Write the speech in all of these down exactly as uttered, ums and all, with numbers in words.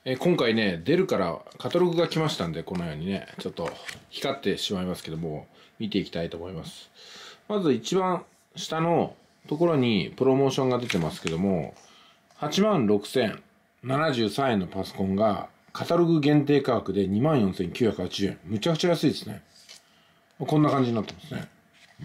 えー今回ね、デルからカタログが来ましたんで、このようにね、ちょっと光ってしまいますけども、見ていきたいと思います。まず一番下のところにプロモーションが出てますけども、はちまんろくせんななじゅうさんえんのパソコンがカタログ限定価格で にまんよんせんきゅうひゃくはちじゅうえん。むちゃくちゃ安いですね。こんな感じになってますね。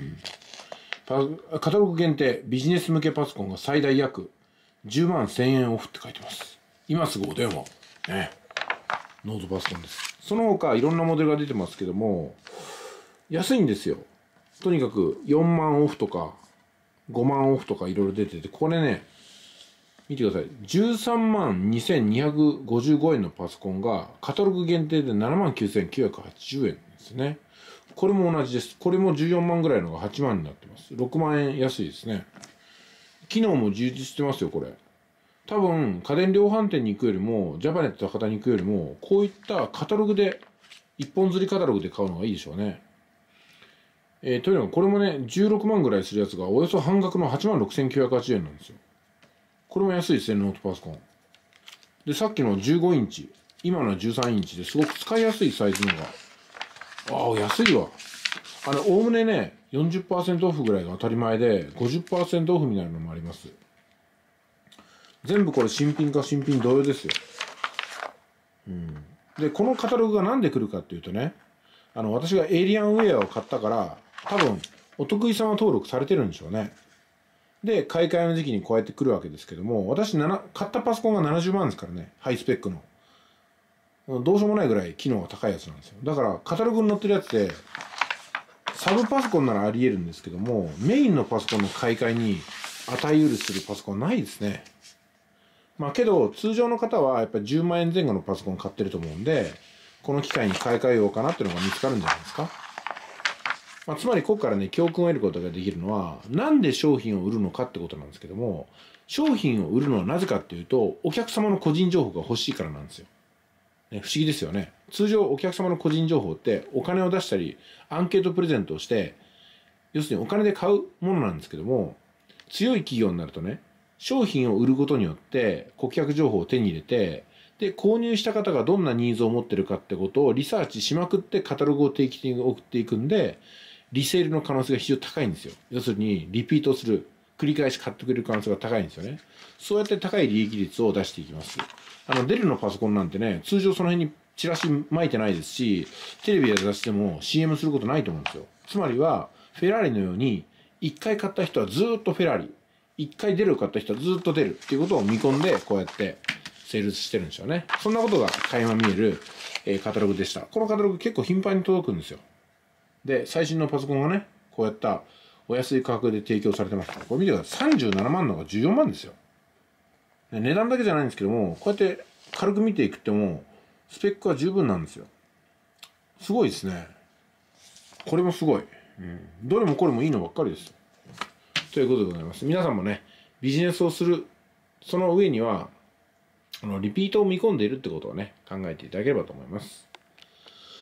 パカタログ限定ビジネス向けパソコンが最大約じゅうまんせんえんオフって書いてます。今すぐお電話。ね。ノートパソコンです。その他いろんなモデルが出てますけども、安いんですよ。とにかくよんまんオフとかごまんオフとかいろいろ出てて、これね、見てください。じゅうさんまんにせんにひゃくごじゅうごえんのパソコンがカタログ限定でななまんきゅうせんきゅうひゃくはちじゅうえんですね。これも同じです。これもじゅうよんまんぐらいのがはちまんになってます。ろくまんえん安いですね。機能も充実してますよ、これ。多分、家電量販店に行くよりも、ジャパネット高田に行くよりも、こういったカタログで、一本釣りカタログで買うのがいいでしょうね。えー、というのは、これもね、じゅうろくまんぐらいするやつが、およそ半額のはちまんろくせんきゅうひゃくはちじゅうえんなんですよ。これも安いですね、ノートパソコン。で、さっきのじゅうごインチ、今のはじゅうさんインチですごく使いやすいサイズのが、ああ、安いわ。あれ、おおむねね、よんじゅっパーセントオフぐらいが当たり前で、ごじゅっパーセントオフみたいなのもあります。全部これ新品か新品同様ですよ。うん。で、このカタログがなんで来るかっていうとね、あの、私がエイリアンウェアを買ったから、多分、お得意様登録されてるんでしょうね。で、買い替えの時期にこうやって来るわけですけども、私なな、買ったパソコンがななじゅうまんですからね、ハイスペックの。どうしようもないぐらい機能が高いやつなんですよ。だから、カタログに載ってるやつで、サブパソコンならあり得るんですけども、メインのパソコンの買い替えに値うるするパソコンはないですね。まあけど、通常の方はやっぱりじゅうまんえん前後のパソコン買ってると思うんで、この機会に買い替えようかなっていうのが見つかるんじゃないですか。まあ、つまりここからね、教訓を得ることができるのは、なんで商品を売るのかってことなんですけども、商品を売るのはなぜかっていうと、お客様の個人情報が欲しいからなんですよ。ね、不思議ですよね。通常お客様の個人情報ってお金を出したり、アンケートプレゼントをして、要するにお金で買うものなんですけども、強い企業になるとね、商品を売ることによって顧客情報を手に入れて、で、購入した方がどんなニーズを持ってるかってことをリサーチしまくってカタログを定期的に送っていくんで、リセールの可能性が非常に高いんですよ。要するに、リピートする。繰り返し買ってくれる可能性が高いんですよね。そうやって高い利益率を出していきます。あの、デルのパソコンなんてね、通常その辺にチラシ巻いてないですし、テレビや雑誌でも シーエム することないと思うんですよ。つまりは、フェラーリのように、一回買った人はずっとフェラーリ、一回デルを買った人はずっとデルっていうことを見込んで、こうやってセールスしてるんでしょうね。そんなことが垣間見える、えーカタログでした。このカタログ結構頻繁に届くんですよ。で、最新のパソコンがね、こうやったお安い価格で提供されてますから、これ見てください。さんじゅうななまんのがじゅうよんまんですよ。値段だけじゃないんですけども、こうやって軽く見ていくっても、スペックは十分なんですよ。すごいですね。これもすごい。うん。どれもこれもいいのばっかりです。ということでございます。皆さんもね、ビジネスをする、その上には、あの、リピートを見込んでいるってことをね、考えていただければと思います。